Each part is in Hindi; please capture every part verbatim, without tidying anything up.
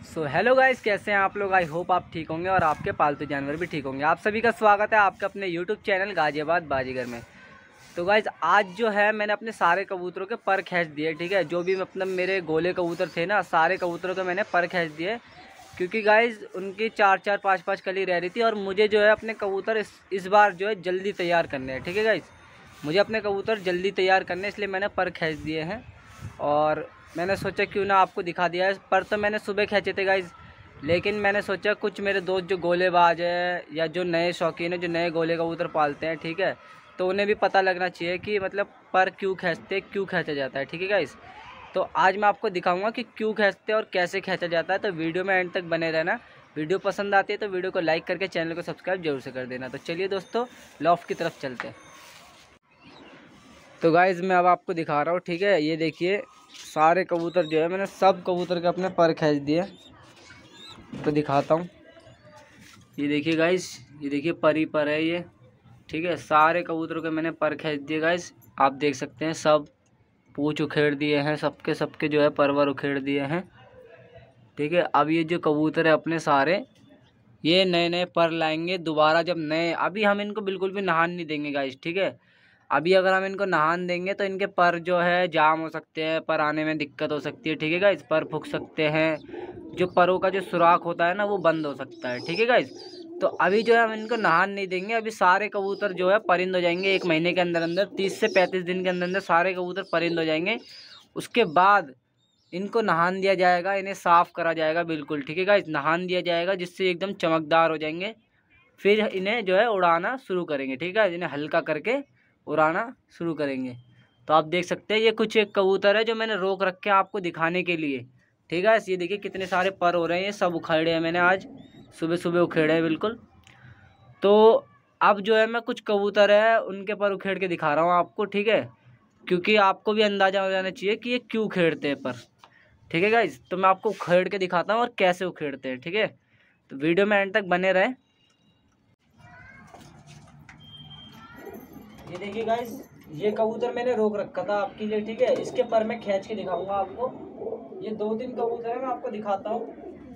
सो हेलो गाइस, कैसे हैं आप लोग। आई होप आप ठीक होंगे और आपके पालतू जानवर भी ठीक होंगे। आप सभी का स्वागत है आपके अपने यूट्यूब चैनल गाजियाबाद बाजीगर में। तो गाइस आज जो है मैंने अपने सारे कबूतरों के पर खींच दिए, ठीक है। जो भी मतलब मेरे गोले कबूतर थे ना, सारे कबूतरों के मैंने पर खींच दिए, क्योंकि गाइस उनकी चार चार पाँच पाँच कली रह रही थी और मुझे जो है अपने कबूतर इस इस बार जो है जल्दी तैयार करने हैं, ठीक है गाइस। मुझे अपने कबूतर जल्दी तैयार करने, इसलिए मैंने पर खींच दिए हैं। और मैंने सोचा क्यों ना आपको दिखा दिया है। पर तो मैंने सुबह खींचे थे गाइस, लेकिन मैंने सोचा कुछ मेरे दोस्त जो गोलेबाज है या जो नए शौकीन है, जो नए गोले कबूतर पालते हैं, ठीक है, तो उन्हें भी पता लगना चाहिए कि मतलब पर क्यों खींचते, क्यों खींचा जाता है, ठीक है गाइस। तो आज मैं आपको दिखाऊंगा कि क्यों खींचते और कैसे खींचा जाता है। तो वीडियो में एंड तक बने रहना। वीडियो पसंद आती है तो वीडियो को लाइक करके चैनल को सब्सक्राइब जरूर से कर देना। तो चलिए दोस्तों, लॉफ्ट की तरफ चलते हैं। तो गाइस मैं अब आपको दिखा रहा हूँ, ठीक है। ये देखिए सारे कबूतर जो है मैंने सब कबूतर के अपने पर खींच दिए। तो दिखाता हूँ, ये देखिए गाइस, ये देखिए परी पर है ये, ठीक है। सारे कबूतरों के मैंने पर खींच दिए गाइस, आप देख सकते हैं। सब पूँछ उखेड़ दिए हैं, सबके सबके जो है परवर उखेड़ दिए हैं, ठीक है। अब ये जो कबूतर है अपने सारे, ये नए नए पर लाएंगे दोबारा जब नए। अभी हम इनको बिल्कुल भी नहान नहीं देंगे गाइस, ठीक है। अभी अगर हम इनको नहान देंगे तो इनके पर जो है जाम हो सकते हैं, पर आने में दिक्कत हो सकती है, ठीक है गाइस। पर फूक सकते हैं, जो परों का जो सुराख होता है ना वो बंद हो सकता है, ठीक है गाइस। तो अभी जो है हम इनको नहान नहीं देंगे। अभी सारे कबूतर जो है परिंद हो जाएंगे एक महीने के अंदर अंदर, तीस से पैंतीस दिन के अंदर अंदर सारे कबूतर परिंद हो जाएंगे। उसके बाद इनको नहान दिया जाएगा, इन्हें साफ़ करा जाएगा बिल्कुल, ठीक है गाइस। नहान दिया जाएगा जिससे एकदम चमकदार हो जाएंगे। फिर इन्हें जो है उड़ाना शुरू करेंगे, ठीक है। इन्हें हल्का करके उड़ाना शुरू करेंगे। तो आप देख सकते हैं ये कुछ एक कबूतर है जो मैंने रोक रखे हैं आपको दिखाने के लिए, ठीक है। ये देखिए कितने सारे पर हो रहे हैं, ये सब उखाड़े हैं मैंने आज सुबह सुबह उखेड़े हैं बिल्कुल। तो अब जो है मैं कुछ कबूतर है उनके पर उखेड़ के दिखा रहा हूँ आपको, ठीक है, क्योंकि आपको भी अंदाज़ा हो जाना चाहिए कि ये क्यों उखेड़ते हैं पर, ठीक है गाइज। तो मैं आपको उखेड़ के दिखाता हूँ और कैसे उखेड़ते हैं, ठीक है। तो वीडियो में एंड तक बने रहें। ये देखिए गाइस, ये कबूतर मैंने रोक रखा था आपके लिए, ठीक है। इसके पर मैं खींच के दिखाऊंगा आपको। ये दो तीन कबूतर है, मैं आपको दिखाता हूँ।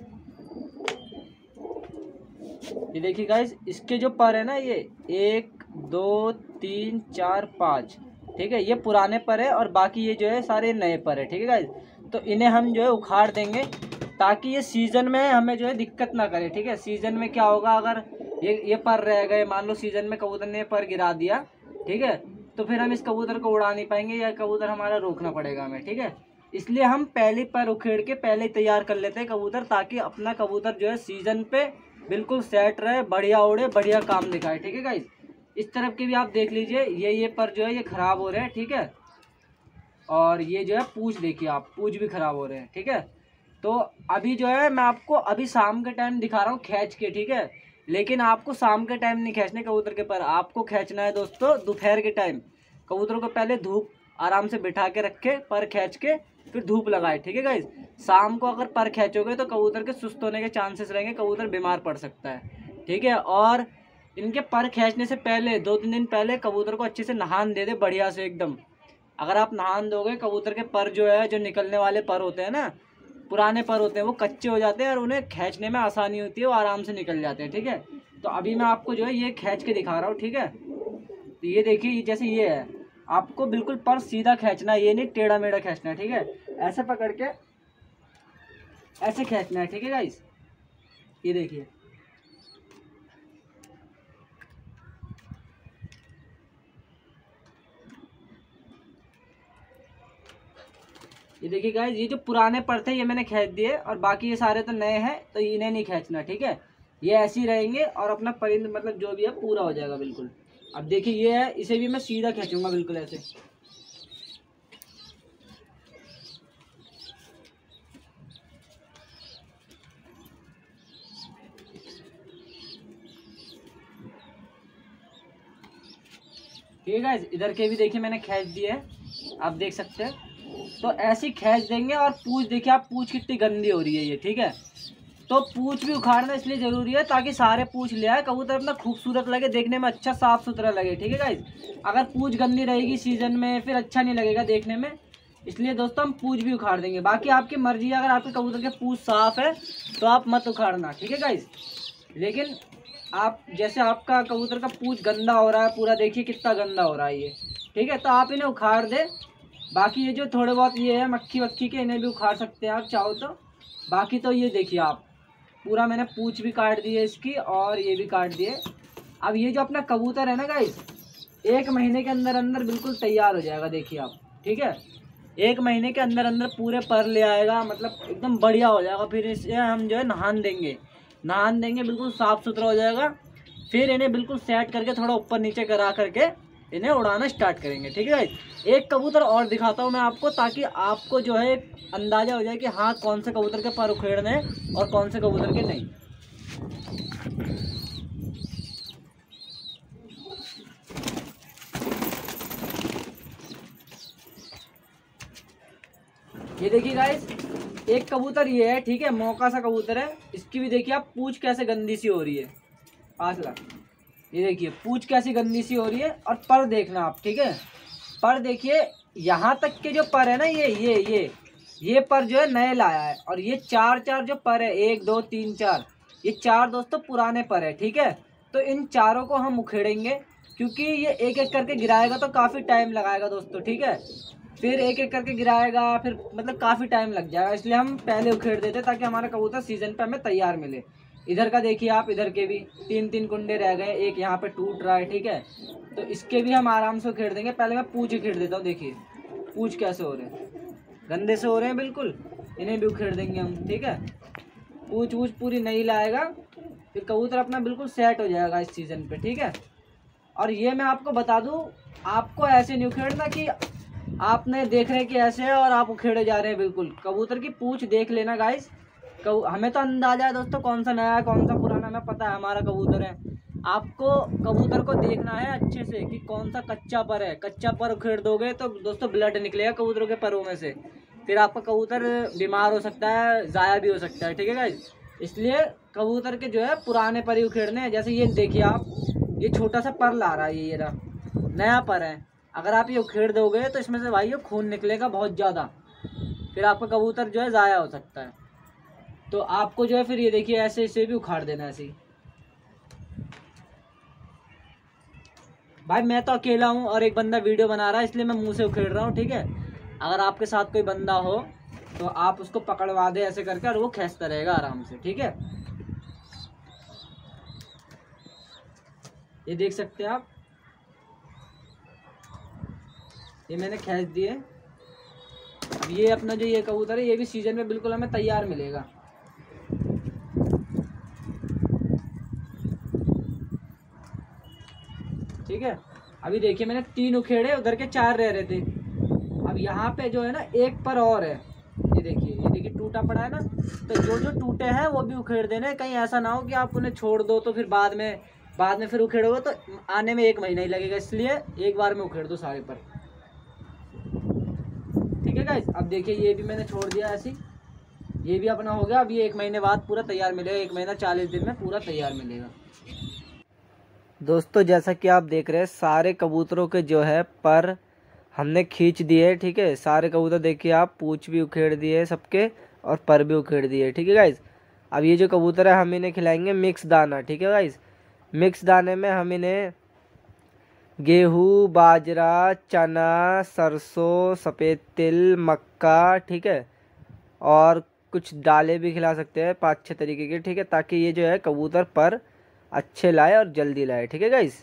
ये देखिए गाइस, इसके जो पर है ना, ये एक दो तीन चार पाँच, ठीक है, ये पुराने पर है और बाकी ये जो है सारे नए पर है, ठीक है गाइस। तो इन्हें हम जो है उखाड़ देंगे ताकि ये सीज़न में हमें जो है दिक्कत ना करे, ठीक है। सीज़न में क्या होगा, अगर ये ये पर रह गए, मान लो सीज़न में कबूतर ने पर गिरा दिया, ठीक है, तो फिर हम इस कबूतर को उड़ा नहीं पाएंगे या कबूतर हमारा रोकना पड़ेगा हमें, ठीक है। इसलिए हम पहले पर उखेड़ के पहले तैयार कर लेते हैं कबूतर, ताकि अपना कबूतर जो है सीज़न पे बिल्कुल सेट रहे, बढ़िया उड़े, बढ़िया काम दिखाए, ठीक है गाइस। इस तरफ के भी आप देख लीजिए, ये ये पर जो है ये ख़राब हो रहे हैं, ठीक है। और ये जो है पूँछ देखिए आप, पूँछ भी ख़राब हो रहे हैं, ठीक है। तो अभी जो है मैं आपको अभी शाम के टाइम दिखा रहा हूँ खींच के, ठीक है। लेकिन आपको शाम के टाइम नहीं खींचने कबूतर के पर, आपको खींचना है दोस्तों दोपहर के टाइम। कबूतरों को पहले धूप आराम से बिठा के रखे, पर खींच के फिर धूप लगाए, ठीक है गाइस। शाम को अगर पर खींचोगे तो कबूतर के सुस्त होने के चांसेस रहेंगे, कबूतर बीमार पड़ सकता है, ठीक है। और इनके पर खींचने से पहले दो तीन दिन पहले कबूतर को अच्छे से नहान दे दे, बढ़िया से एकदम। अगर आप नहान दोगे, कबूतर के पर जो है, जो निकलने वाले पर होते हैं ना, पुराने पर होते हैं, वो कच्चे हो जाते हैं और उन्हें खींचने में आसानी होती है, वो आराम से निकल जाते हैं, ठीक है। तो अभी मैं आपको जो है ये खींच के दिखा रहा हूँ, ठीक है। तो ये देखिए, जैसे ये है, आपको बिल्कुल पर सीधा खींचना है, ये नहीं टेढ़ा मेढ़ा खींचना है, ठीक है। ऐसे पकड़ के ऐसे खींचना है, ठीक है गाइस। ये देखिए, ये देखिए गाइस, ये जो पुराने पर थे ये मैंने खींच दिए और बाकी ये सारे तो नए हैं, तो इन्हें नहीं खींचना, ठीक है। ये ऐसे ही रहेंगे और अपना परिंद मतलब जो भी है पूरा हो जाएगा बिल्कुल। अब देखिए ये है, इसे भी मैं सीधा खींचूंगा बिल्कुल ऐसे। ठीक है गाइस, इधर के भी देखिए मैंने खींच दिए हैं, आप देख सकते हैं। तो ऐसे ही खींच देंगे। और पूँछ देखिए आप, पूँछ कितनी गंदी हो रही है ये, ठीक है। तो पूँछ भी उखाड़ना इसलिए ज़रूरी है ताकि सारे पूँछ ले आए, कबूतर अपना खूबसूरत लगे, देखने में अच्छा साफ़ सुथरा लगे, ठीक है गाइस। अगर पूँछ गंदी रहेगी सीज़न में फिर अच्छा नहीं लगेगा देखने में। इसलिए दोस्तों हम पूंछ भी उखाड़ देंगे। बाकी आपकी मर्जी है, अगर आपके कबूतर के पूंछ साफ है तो आप मत उखाड़ना, ठीक है गाइस। लेकिन आप जैसे आपका कबूतर का पूंछ गंदा हो रहा है पूरा, देखिए कितना गंदा हो रहा है ये, ठीक है, तो आप इन्हें उखाड़ दे। बाकी ये जो थोड़े बहुत ये है मक्खी वक्खी के, इन्हें भी उखाड़ सकते हैं आप चाहो तो। बाकी तो ये देखिए आप, पूरा मैंने पूंछ भी काट दी है इसकी और ये भी काट दिए। अब ये जो अपना कबूतर है ना गाइस, एक महीने के अंदर अंदर बिल्कुल तैयार हो जाएगा, देखिए आप, ठीक है। एक महीने के अंदर अंदर पूरे पर ले आएगा, मतलब एकदम बढ़िया हो जाएगा। फिर इसे हम जो है नहान देंगे, नहान देंगे बिल्कुल साफ़ सुथरा हो जाएगा। फिर इन्हें बिल्कुल सेट करके थोड़ा ऊपर नीचे करा करके इन्हें उड़ाना स्टार्ट करेंगे, ठीक है गाइस। एक कबूतर और दिखाता हूँ मैं आपको, ताकि आपको जो है अंदाज़ा हो जाए कि हाँ कौन से कबूतर के पर उखेड़ने हैं और कौन से कबूतर के नहीं। ये देखिए गाइस, एक कबूतर ये है, ठीक है, मौका सा कबूतर है। इसकी भी देखिए आप पूंछ कैसे गंदी सी हो रही है, पाँच लाख। ये देखिए पूंछ कैसी गंदी सी हो रही है। और पर देखना आप, ठीक है, पर देखिए यहाँ तक के जो पर है ना, ये ये ये ये पर जो है नए लाया है। और ये चार चार जो पर है, एक दो तीन चार, ये चार दोस्तों पुराने पर है, ठीक है। तो इन चारों को हम उखेड़ेंगे, क्योंकि ये एक एक करके गिराएगा तो काफ़ी टाइम लगाएगा दोस्तों, ठीक है। फिर एक एक करके गिराएगा, फिर मतलब काफ़ी टाइम लग जाएगा, इसलिए हम पहले उखेड़ देते ताकि हमारा कबूतर सीजन पे हमें तैयार मिले। इधर का देखिए आप, इधर के भी तीन तीन कुंडे रह गए, एक यहाँ पे टूट रहा है, ठीक है। तो इसके भी हम आराम से उखेड़ देंगे। पहले मैं पूंछ उखेड़ देता हूँ, देखिए पूंछ कैसे हो रहे हैं, गंदे से हो रहे हैं बिल्कुल। इन्हें भी उखेड़ देंगे हम, ठीक है। पूंछ वूछ पूरी नहीं लाएगा, फिर कबूतर अपना बिल्कुल सेट हो जाएगा इस सीज़न पे, ठीक है। और ये मैं आपको बता दूँ, आपको ऐसे नहीं उखेड़ना कि आपने देख रहे कि ऐसे है और आप उखेड़े जा रहे हैं। बिल्कुल कबूतर की पूंछ देख लेना गाइस। कबू हमें तो अंदाजा है दोस्तों कौन सा नया है कौन सा पुराना, हमें पता है हमारा कबूतर है। आपको कबूतर को देखना है अच्छे से कि कौन सा कच्चा पर है। कच्चा पर उखेड़ दोगे तो दोस्तों ब्लड निकलेगा कबूतरों के परों में से, फिर आपका कबूतर बीमार हो सकता है, ज़ाया भी हो सकता है, ठीक है गाइस। इसलिए कबूतर के जो है पुराने पर ही उखेड़ने हैं। जैसे ये देखिए आप, ये छोटा सा पर ला रहा है, ये रहा नया पर है। अगर आप ये उखेड़ दोगे तो इसमें से भाई ये खून निकलेगा बहुत ज़्यादा, फिर आपका कबूतर जो है ज़ाया हो सकता है। तो आपको जो है फिर ये देखिए ऐसे इसे भी उखाड़ देना ऐसे ही। भाई मैं तो अकेला हूँ और एक बंदा वीडियो बना रहा है, इसलिए मैं मुंह से उखेड़ रहा हूँ, ठीक है। अगर आपके साथ कोई बंदा हो तो आप उसको पकड़वा दे ऐसे करके, और वो खींचता रहेगा आराम से, ठीक है। ये देख सकते हैं आप, ये मैंने खींच दिए। अब ये अपना जो ये कबूतर है, ये भी सीजन में बिल्कुल हमें तैयार मिलेगा। ठीक है, अभी देखिए मैंने तीन उखेड़े, उधर के चार रह रहे थे। अब यहाँ पे जो है ना एक पर और है, ये देखिए, ये देखिए टूटा पड़ा है ना। तो जो जो टूटे हैं वो भी उखेड़ देने, कहीं ऐसा ना हो कि आप उन्हें छोड़ दो तो फिर बाद में बाद में फिर उखेड़ोगे तो आने में एक महीना ही लगेगा। इसलिए एक बार में उखेड़ दो सारे पर, ठीक है गाइस। अब देखिए ये भी मैंने छोड़ दिया ऐसे, ये भी अपना हो गया। अब ये एक महीने बाद पूरा तैयार मिलेगा, एक महीना चालीस दिन में पूरा तैयार मिलेगा। दोस्तों जैसा कि आप देख रहे हैं, सारे कबूतरों के जो है पर हमने खींच दिए, ठीक है। सारे कबूतर देखिए आप, पूंछ भी उखेड़ दिए सबके और पर भी उखेड़ दिए, ठीक है गाइस। अब ये जो कबूतर है हम इन्हें खिलाएंगे मिक्स दाना, ठीक है गाइस। मिक्स दाने में हम इन्हें गेहूँ, बाजरा, चना, सरसों, सफ़ेद तिल, मक्का, ठीक है, और कुछ दालें भी खिला सकते हैं पाँच छः तरीके के, ठीक है, ताकि ये जो है कबूतर पर अच्छे लाए और जल्दी लाए, ठीक है गाइस।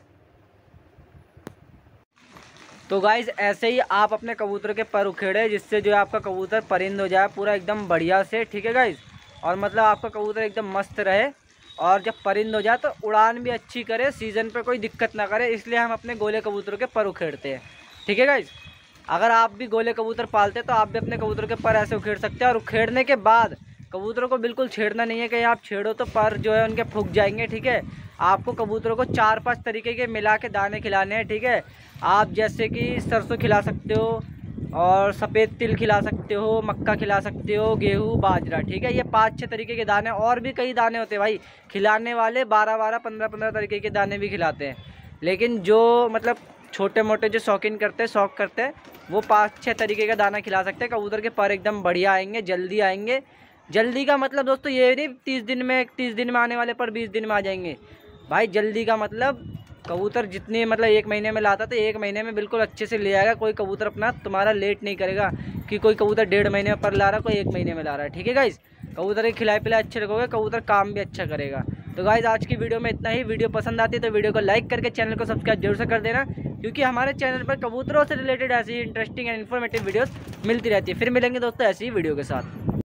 तो गाइस ऐसे ही आप अपने कबूतर के पर उखेड़े, जिससे जो है आपका कबूतर परिंद हो जाए पूरा एकदम बढ़िया से, ठीक है गाइस। और मतलब आपका कबूतर एकदम मस्त रहे, और जब परिंद हो जाए तो उड़ान भी अच्छी करे, सीज़न पे कोई दिक्कत ना करे। इसलिए हम अपने गोले कबूतरों के पर उखेड़ते हैं, ठीक है गाइस। अगर आप भी गोले कबूतर पालते हैं तो आप भी अपने कबूतर के पर ऐसे उखेड़ सकते हैं। और उखेड़ने के बाद कबूतरों को बिल्कुल छेड़ना नहीं है, कहीं आप छेड़ो तो पर जो है उनके फूक जाएंगे, ठीक है। आपको कबूतरों को चार पांच तरीके के मिला के दाने खिलाने हैं, ठीक है। आप जैसे कि सरसों खिला सकते हो, और सफ़ेद तिल खिला सकते हो, मक्का खिला सकते हो, गेहूँ, बाजरा, ठीक है। ये पाँच छः तरीके के दाने, और भी कई दाने होते हैं भाई खिलाने वाले, बारह बारह पंद्रह पंद्रह तरीके के दाने भी खिलाते हैं। लेकिन जो मतलब छोटे मोटे जो शौकीन करते हैं शौक करते हैं वो पाँच छः तरीके का दाना खिला सकते हैं। कबूतर के पर एकदम बढ़िया आएंगे, जल्दी आएंगे। जल्दी का मतलब दोस्तों ये नहीं तीस दिन में तीस दिन में आने वाले पर बीस दिन में आ जाएंगे भाई। जल्दी का मतलब कबूतर जितने मतलब एक महीने में लाता तो एक महीने में बिल्कुल अच्छे से ले आएगा। कोई कबूतर अपना तुम्हारा लेट नहीं करेगा कि कोई कबूतर डेढ़ महीने पर ला रहा है, कोई एक महीने में ला रहा है। ठीक है गाइस, कबूतर के खिलाए पिलाए अच्छे रखोगे, कबूतर काम भी अच्छा करेगा। तो गाइस आज की वीडियो में इतना ही। वीडियो पसंद आती है तो वीडियो को लाइक करके चैनल को सब्सक्राइब जरूर से कर देना, क्योंकि हमारे चैनल पर कबूतरों से रिलेटेड ऐसी इंटरेस्टिंग एंड इन्फॉर्मेटिव वीडियोस मिलती रहती है। फिर मिलेंगे दोस्तों ऐसी ही वीडियो के साथ।